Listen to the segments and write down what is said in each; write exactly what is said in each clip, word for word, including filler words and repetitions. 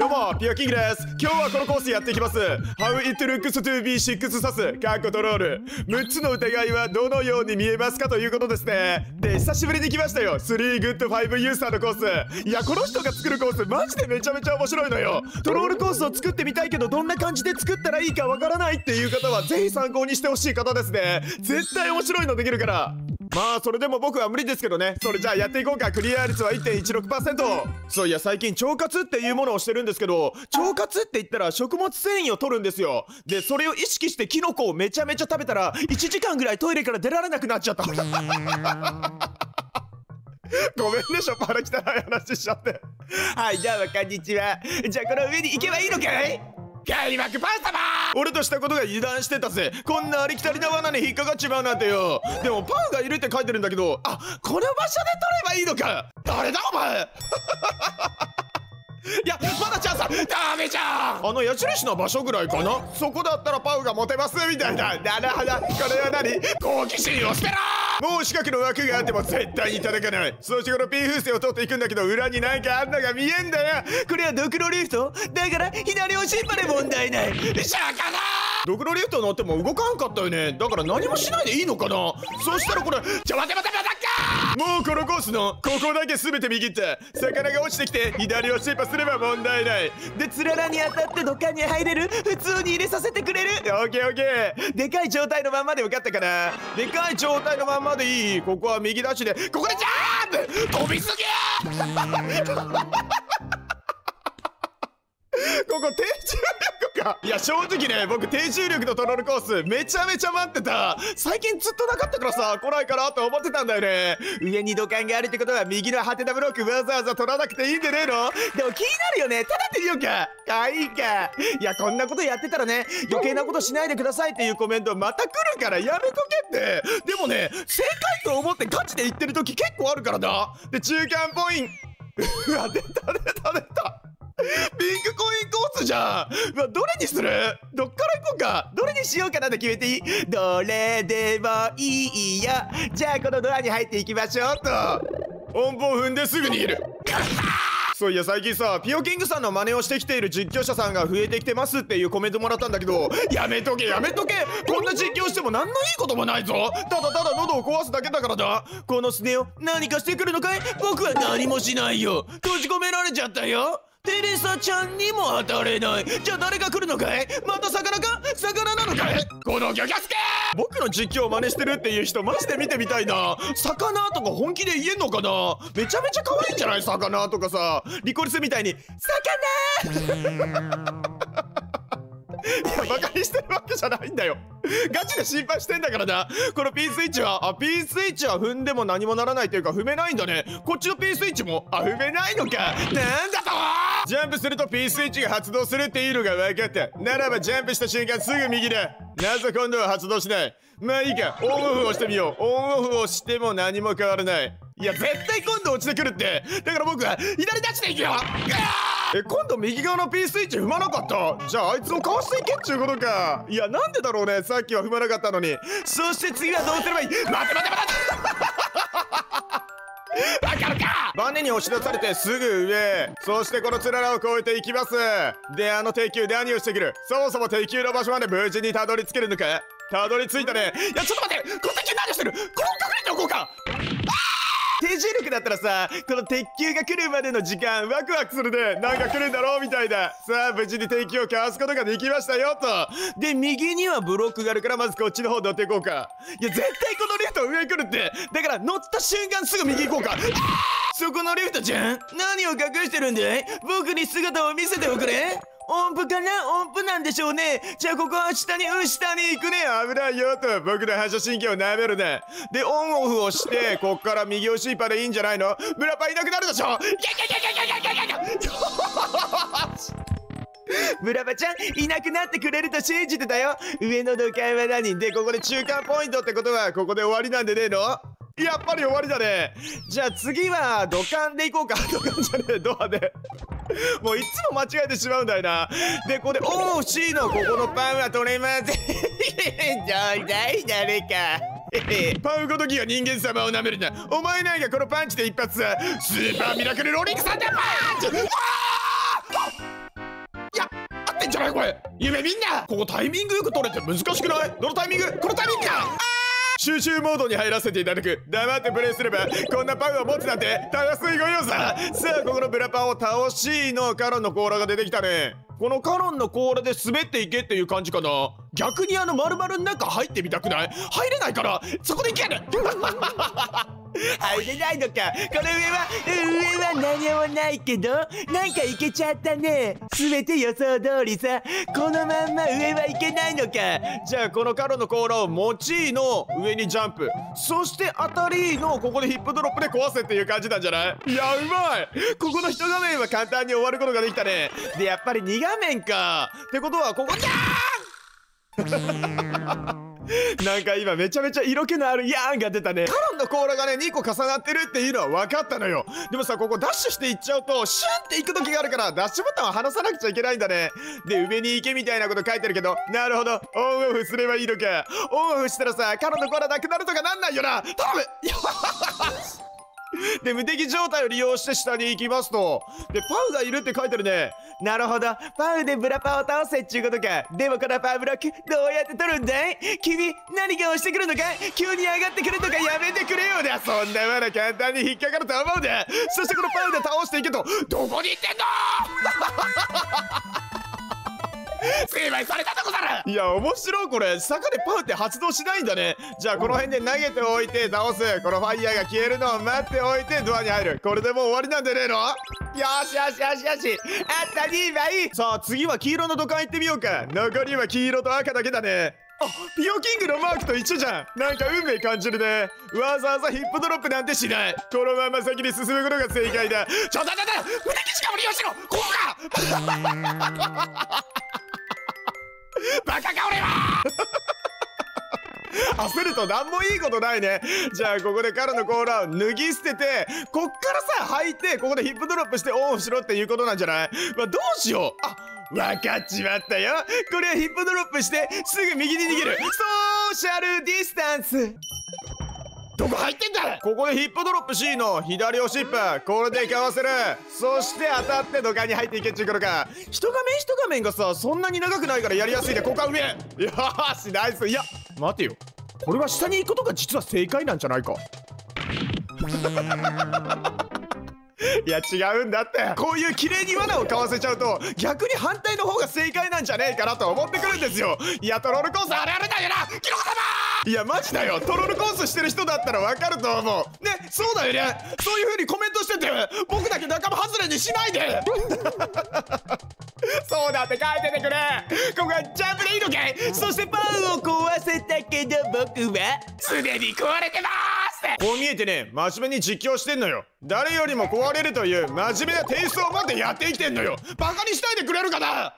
どうもピアキングです。今日はこのコースやっていきます。 How it looks to be シックスサスカーコトロール。むっつの疑いはどのように見えますかということですね。で久しぶりに来ましたよ。スリーグッドファイブユーザーのコース。いやこの人が作るコースマジでめちゃめちゃ面白いのよ。トロールコースを作ってみたいけどどんな感じで作ったらいいかわからないっていう方はぜひ参考にしてほしい方ですね。絶対面白いのできるから。まあそれでも僕は無理ですけどね。それじゃあやっていこうか。クリア率は いってんいちろくパーセント。 そういや最近腸活っていうものをしてるんですけど、腸活って言ったら食物繊維を取るんですよ。でそれを意識してキノコをめちゃめちゃ食べたらいちじかんぐらいトイレから出られなくなっちゃったごめんねしょっぱな汚い話しちゃって。はいどうもこんにちは。じゃあこの上に行けばいいのかい。開幕パン様。俺としたことが油断してたぜ。こんなありきたりな罠に引っかかっちまうなんてよ。でもパウがいるって書いてるんだけど、あ、この場所で取ればいいのか。誰だお前いやまだチャンスはダメじゃん。あの矢印の場所ぐらいかな。そこだったらパウがモテますみたいな。なるほど。これは何、好奇心を捨てろ。もう四角の枠があっても絶対に叩かない。そしてこの P 風船を取っていくんだけど裏に何かあんのが見えんだよ。これはドクロリフトだから左を引っ張れ問題ない。シャカだ。ドクロリフト乗っても動かんかったよね。だから何もしないでいいのかな。そしたらこれちょ待て待て待てか。もうこのコースのここだけ全て右って魚が落ちてきて左をシェイパすれば問題ない。でつららに当たって土管に入れる。普通に入れさせてくれる。オッケーオッケー。でかい状態のまんまでよかったかな。でかい状態のまんまでいい。ここは右ダッシュでここでジャンプ飛びすぎここ低重力か。いや正直ね僕低重力のトロールコースめちゃめちゃ待ってた。最近ずっとなかったからさ来ないかなと思ってたんだよね。上に土管があるってことは右のハテナブロックわざわざ取らなくていいんでねえの。でも気になるよね。ただってみようか。かわいいか。いやこんなことやってたらね余計なことしないでくださいっていうコメントまた来るからやめとけって。でもね正解と思ってガチで言ってる時結構あるからな。で中間ポイントうわ出た出た出たピンクコインコースじゃん。うわどれにする。どっから行こうか。どれにしようかなって決めていい。どれでもいいよ。じゃあこのドアに入っていきましょうと。音符を踏んですぐ逃げるそういや最近さピオキングさんの真似をしてきている実況者さんが増えてきてますっていうコメントもらったんだけど、やめとけやめとけ。こんな実況しても何のいいこともないぞ。ただただ喉を壊すだけだからだ。このスネ夫何かしてくるのかい。僕は何もしないよ。閉じ込められちゃったよ。テレサちゃんにも当たれない。じゃあ誰が来るのかい。また魚か。魚なのかい。このギャギャスケ。僕の実況を真似してるっていう人マジで見てみたいな。魚とか本気で言えんのかな。めちゃめちゃ可愛いんじゃない。魚とかさリコリスみたいに魚いやバカにしてるわけじゃないんだよ。ガチで心配してんだからな。この P スイッチはあ P スイッチは踏んでも何もならないというか踏めないんだね。こっちの P スイッチもあ踏めないのか。なんだと。ジャンプすると P スイッチが発動するっていうのが分かった。ならばジャンプした瞬間すぐ右だ。なぜ今度は発動しない。まあいいかオンオフをしてみよう。オンオフをしても何も変わらない。いや絶対今度落ちてくるって。だから僕は左ダッシュでいくよ。え今度右側の P スイッチ踏まなかった。じゃああいつをかわしていけっちゅうことか。いやなんでだろうね。さっきは踏まなかったのに。そして次はどうすればいい。待て待て待てわかるか。バネに押し出されてすぐ上。そしてこのつららを越えていきます。であの敵球何をしてくる。そもそも敵球の場所まで無事にたどり着けるのか。たどり着いたね。いやちょっと待ってこの敵球何をしてる。これを隠れておこうか。低重力だったらさこの鉄球が来るまでの時間ワクワクするね。なんか来るんだろうみたいだ。さあ無事に敵球をかわすことができましたよと。で右にはブロックがあるからまずこっちの方乗っていこうか。いや絶対このリフト上来るって。だから乗った瞬間すぐ右行こうか。そこのリフトちゃん何を隠してるんだい。僕に姿を見せておくれ。音符かな。音符なんでしょうね。じゃあここは下にうん下に行くね。危ないよと。僕の反射神経を舐めるね。でオンオフをしてこっから右押しっぱでいいんじゃないの。ブラパいなくなるでしょ。ギャギャギャギャギャギャギャギャギャブラパちゃんいなくなってくれると信じてたよ。上の土管は何でここで中間ポイントってことはここで終わりなんでねえの。やっぱり終わりだね。じゃあ次は土管で行こうか。土管じゃねえドアでもういつも間違えてしまうんだよな。でここで オーシー のここのパンは取れませんちょうだい誰かパンごときが人間様を舐めるな。お前なんかこのパンチで一発さスーパーミラクルローリングサンダーパンチ。 なこれ。夢みんなここタイミングよく取れて難しくない？どのタイミング？このタイミングか。集中モードに入らせていただく。黙ってプレイすればこんなパンを持つなんてたやすいご用さ。さあここのブラパンを倒しのカロンの甲羅が出てきたね。このカロンの甲羅で滑っていけっていう感じかな。逆にあの丸々の中入ってみたくない？入れないからそこでいける。入れないのか。この上は上は何もないけどなんかいけちゃったね。全て予想通りさ。このまんま上はいけないのか。じゃあこのカロンの甲羅を持ちの上にジャンプ、そして当たりのここでヒップドロップで壊せっていう感じなんじゃない？いやうまい。ここの一画面は簡単に終わることができたね。でやっぱりに画面かってことはここじゃーんなんか今めちゃめちゃ色気のあるヤーンが出たね。カロンの甲羅がねにこ重なってるっていうのは分かったのよ。でもさここダッシュしていっちゃうとシュンっていく時があるからダッシュボタンを離さなくちゃいけないんだね。で上に行けみたいなこと書いてるけど、なるほどオンオフすればいいのか。オンオフしたらさカロンの甲羅なくなるとかなんないよな。頼むで無敵状態を利用して下に行きますと、でパウがいるって書いてるね。なるほどパウでブラパを倒せっちゅうことか。でもこのパウブロックどうやって取るんだい？君何か押してくるのか？急に上がってくるとかやめてくれよな。そんなまだ簡単に引っかかると思うで。そしてこのパウで倒していけと。どこに行ってんの成敗されたとこだろ。いや面白い。これ坂でパウって発動しないんだね。じゃあこの辺で投げておいて倒す。このファイヤーが消えるのを待っておいてドアに入る。これでもう終わりなんでねえの？よしよしよしよしあったにばい。さあ次は黄色の土管行ってみようか。残りは黄色と赤だけだね。あ、ピオキングのマークと一緒じゃん。なんか運命感じるね。わざわざヒップドロップなんてしない。このまま先に進むことが正解だ。ちょだだだ無敵しかも利用しろ。ここかバカか俺は焦ると何もいいことないね。じゃあここでカロの甲羅を脱ぎ捨ててこっからさ履いてここでヒップドロップしてオンオフしろっていうことなんじゃない？まあ、どうしよう。あ分かっちまったよ。これはヒップドロップしてすぐ右に逃げる。ソーシャルディスタンス。どこ入ってんだ。ここでヒップドロップ シー の左押しっぱこれでかわせる。そして当たって土管に入っていけっちゅうことか。一画面一画面がさそんなに長くないからやりやすいで。ここは上。よーしナイス。いや待てよ、これは下に行くことが実は正解なんじゃないか。いや違うんだって。こういう綺麗に罠をかわせちゃうと逆に反対の方が正解なんじゃねえかなと思ってくるんですよ。いやトロールコースあるあるだよなキノコ様。いやマジだよ。トロールコースしてる人だったらわかると思うね。そうだよね。そういう風にコメントしてて僕だけ仲間外れにしないでそうだって書いててくれ。ここはジャンプでいいのかい。そしてパンを壊せたけど僕はすでに壊れてます。こう見えてね真面目に実況してんのよ。誰よりも壊れるという真面目なテイストを持ってやってきてんのよ。バカにしないでくれるかな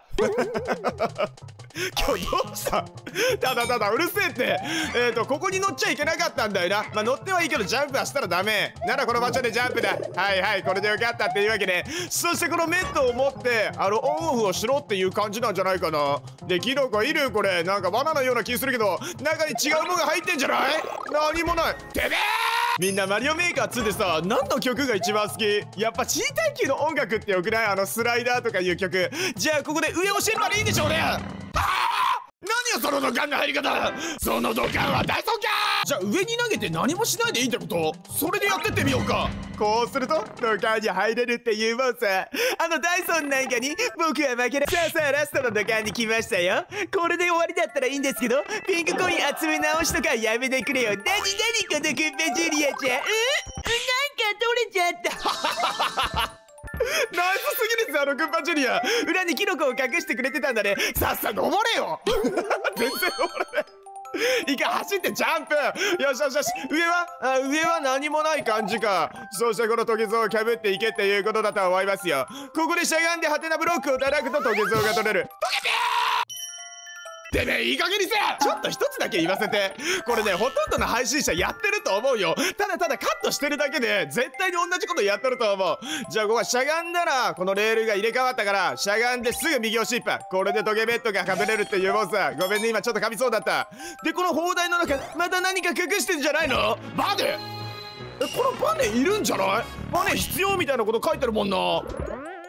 今日どうした？ただただうるせえって。えーとここに乗っちゃいけなかったんだよな。まあ乗ってはいいけどジャンプはしたらダメならこの場所でジャンプだ。はいはいこれでよかったっていうわけで、そしてこのメットを持ってあのオンオフをしろっていう感じなんじゃないかな。でキノコいる。これなんかバナナのような気するけど中に違うものが入ってんじゃない？何もない。てめえみんなマリオメーカーツーでさ何の曲が一番好き？やっぱ C 耐久の音楽ってよくない？あのスライダーとかいう曲。じゃあここで上押しればいいんでしょうね。あ何よその土管の入り方。その土管はダイソンか。じゃあ上に投げて何もしないでいいってこと？それでやってってみようか。こうすると土管に入れるっていうもんさ。あのダイソンなんかに僕は負けない。さあさあラストの土管に来ましたよ。これで終わりだったらいいんですけどピンクコイン集め直しとかやめてくれよ。なになにこのクッペジュリアちゃん。うんなんか取れちゃったナイスすぎるぜあのクンパジュニア。裏にキノコを隠してくれてたんだね。さっさ登れよ全然登れないいいか走ってジャンプ。よしよしよし。上はあ上は何もない感じか。そしてこのトゲゾウをかぶっていけっていうことだと思いますよ。ここでしゃがんでハテナブロックを叩くとトゲゾウが取れる。トゲピーてめえいい加減にせ。ちょっと一つだけ言わせて。これねほとんどの配信者やってると思うよ。ただただカットしてるだけで絶対に同じことやってると思う。じゃあここはしゃがんだらこのレールが入れ替わったからしゃがんですぐ右押しっぱ。これでトゲベッドがかぶれるっていうもんさ。ごめんね今ちょっと噛みそうだった。でこの砲台の中また何か隠してんじゃないの？バネ？えこのバネいるんじゃない？バネ必要みたいなこと書いてるもんな。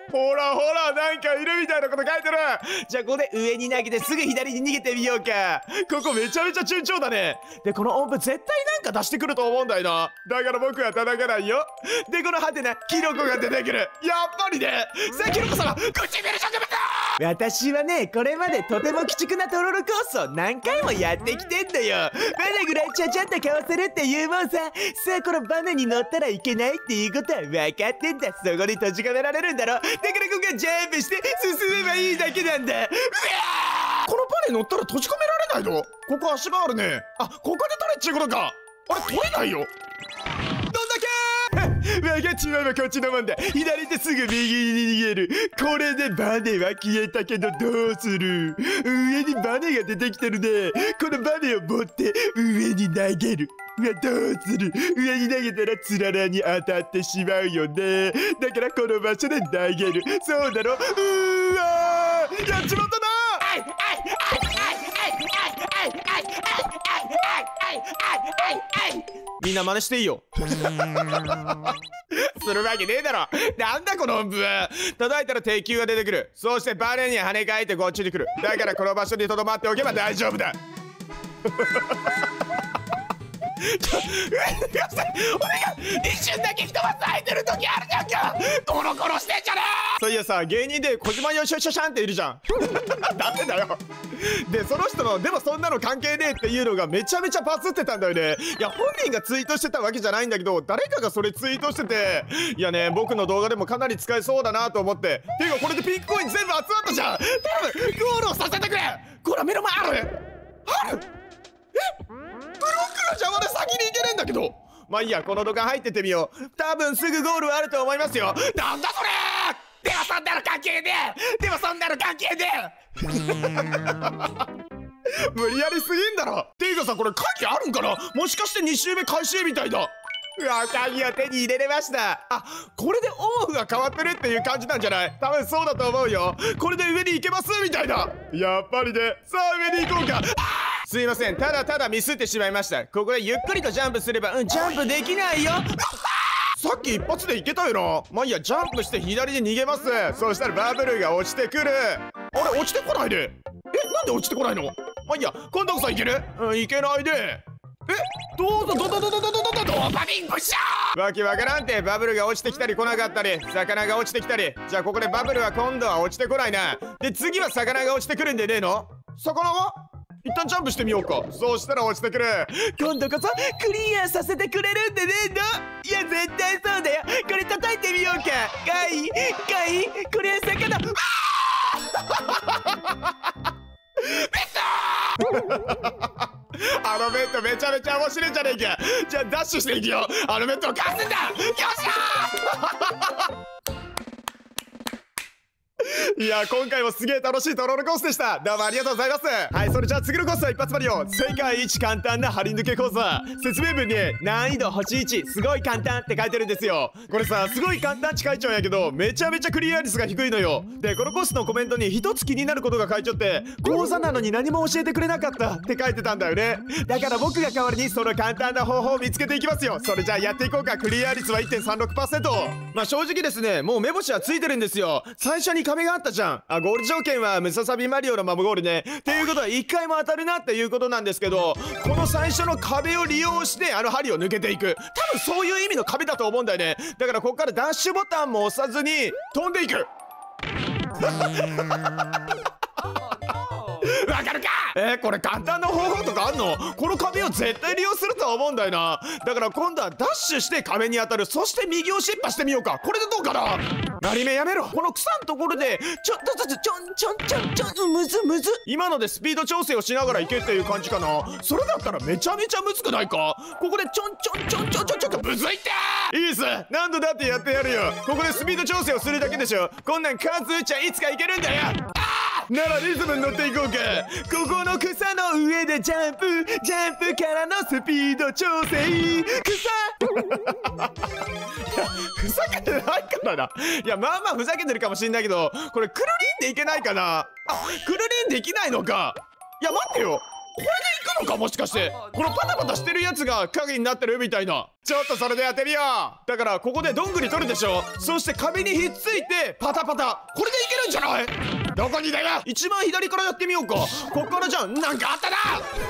ほらほら、なんかいるみたいなこと書いてる。じゃあここで上に投げてすぐ左に逃げてみようか。ここめちゃめちゃ順調だね。でこの音符絶対なんか出してくると思うんだよな。だから僕は叩かないよ。でこのハテナキノコが出てくる。やっぱりね。さあキノコ様、唇植物。私はね、これまでとても鬼畜なトロロコースを何回もやってきてんだよ。バネぐらいちゃちゃっとかわせるっていうもんさ。さあこのバネに乗ったらいけないっていうことは分かってんだ。そこに閉じ込められるんだろ。だからここがジャンプして進めばいいだけなんだ。うわー、このバネ乗ったら閉じ込められないの？ここ足場あるね。あ、ここで取れっちゅうことか。あれ取れないよ。どんだけ分かっちまえばこっちのもんだ。左手すぐ右に逃げる。これでバネは消えたけどどうする？上にバネが出てきてるね。このバネを持って上に投げる。うわ、どうする？上に投げたらつららに当たってしまうよね。だからこの場所で投げる。そうだろ？うーわー、やっちまったな。みんな真似していいよ。するわけねえだろ。なんだこの音符。叩いたら鉄球が出てくる。そしてバネに跳ね返ってこっちに来る。だからこの場所にとどまっておけば大丈夫だ。ちょ、上にください。お願い。一瞬だけ一マス空いてる時あるじゃんか。コロコロしてんじゃねえ。そういやさ、芸人で小島よしおしょしゃんっているじゃん。ダメだよ。でその人のでもそんなの関係ねえっていうのがめちゃめちゃバズってたんだよね。いや本人がツイートしてたわけじゃないんだけど、誰かがそれツイートしてて、いやね、僕の動画でもかなり使えそうだなと思って。ていうかこれでピンクコイン全部集まったじゃん。頼む、ゴールをさせてくれ。こら目の前あるある。え、ブロックの邪魔で先に行けねえんだけど。まあいいや、この土管入ってってみよう。多分すぐゴールはあると思いますよ。なんだそれ。でもそんなの関係ねえ。でもそんなの関係ねえ。無理やりすぎんだろ。ていうかさ、これ鍵あるんかな。もしかしてに周目開始みたいだ。うわ、鍵を手に入れれました。あ、これでオフが変わってるっていう感じなんじゃない？多分そうだと思うよ。これで上に行けますみたいだ。やっぱりね。さあ上に行こうか。すいません、ただただミスってしまいました。ここでゆっくりとジャンプすれば、うん、ジャンプできないよ。さっき一発でいけたよな。まあいいや、ジャンプして左に逃げます。そうしたらバブルが落ちてくる。あれ、落ちてこないで。え、なんで落ちてこないの？まあいいや、今度こそいける？うん、いけないで。え、どうぞ、どどどどどどどどドーパミンブッシャー。わけわからんて。バブルが落ちてきたり来なかったり、魚が落ちてきたり。じゃあここでバブルは今度は落ちてこないな。で次は魚が落ちてくるんでねえの？魚は一旦ジャンプしてみようか。そうしたら落ちてくる。今度こそクリアさせてくれるんでねえの？いや絶対そうだよ。これ叩いてみようか。かいかい、これは魚。あのベッドめちゃめちゃ面白いじゃねえか。じゃあダッシュしていくよ。あのベッドをかすんだ。よっしゃー。いや今回もすげえ楽しいトロールコースでした。どうもありがとうございます。はい、それじゃあ次のコースは一発マリオ世界一簡単な張り抜けコースは説明文に難易度星いちすごい簡単って書いてるんですよ。これさ、すごい簡単って書いちゃうんやけどめちゃめちゃクリア率が低いのよ。でこのコースのコメントに一つ気になることが書いちゃって、講座なのに何も教えてくれなかったって書いてたんだよね。だから僕が代わりにその簡単な方法を見つけていきますよ。それじゃあやっていこうか。クリア率は いってんさんろくパーセント。 まあ正直ですね、もう目星はついてるんですよ。最初に壁があったじゃん。あ、ゴール条件はムササビマリオのマムゴールね。っていうことはいっかいも当たるなっていうことなんですけど、この最初の壁を利用してあの針を抜けていく。多分そういう意味の壁だと思うんだよね。だからここからダッシュボタンも押さずに飛んでいく。わかるか？えー、これ簡単な方法とかあんの？この壁を絶対利用するとは思うんだよな。だから今度はダッシュして壁に当たる。そして右をシッパしてみようか。これでどうかな？なり目やめろ。この草のところでちょっとずつちょんちょんちょんちょん、むずむず。今のでスピード調整をしながらいけっていう感じかな。それだったらめちゃめちゃむずくないか？ここでちょんちょんちょんちょんちょんちょんちょん、むずいってー。いいっす、何度だってやってやるよ。ここでスピード調整をするだけでしょ。こんなん数打ちゃいつかいけるんだよ。ならリズムに乗っていこうか。ここの草の上でジャンプ、ジャンプからのスピード調整。草ふざけてないからな。いやまあまあふざけてるかもしんないけど、これクルリンでいけないかな。あ、クルリンできないのか。いや待ってよ、 これで行くのか、もしかして。このパタパタしてるやつが影になってるみたいな。ちょっとそれでやってみよう。だからここでどんぐり取るでしょ。そして壁にひっついてパタパタ。これでいけるんじゃない？どこにだよ。一番左からやってみようか。こっからじゃん。なんかあったな。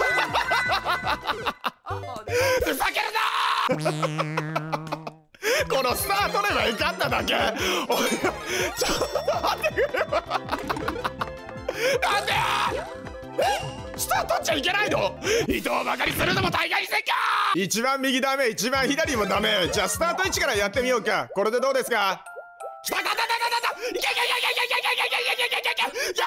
ふざけるなこのスター取ればいかっただけ。おいちょっと待ってくれよ。なんでえスター取っちゃいけないの？伊藤ばかりするのも大概せんか。一番右ダメ、一番左もダメ。じゃあスタート位置からやってみようか。これでどうですか？きたきたきたきたきたいけいけいけいけいけいけいけいけいけいけいけいけいけ。や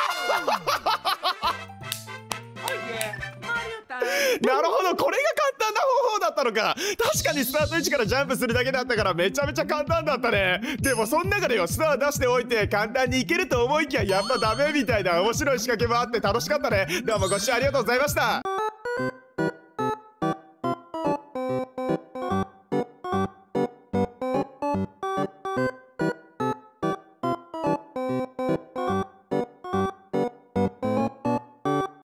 ーなるほど、これが簡単な方法だったのか。確かにスタート位置からジャンプするだけだったからめちゃめちゃ簡単だったね。でもその中でよ、スター出しておいて簡単にいけると思いきややっぱダメみたいな面白い仕掛けもあって楽しかったね。どうもご視聴ありがとうございました。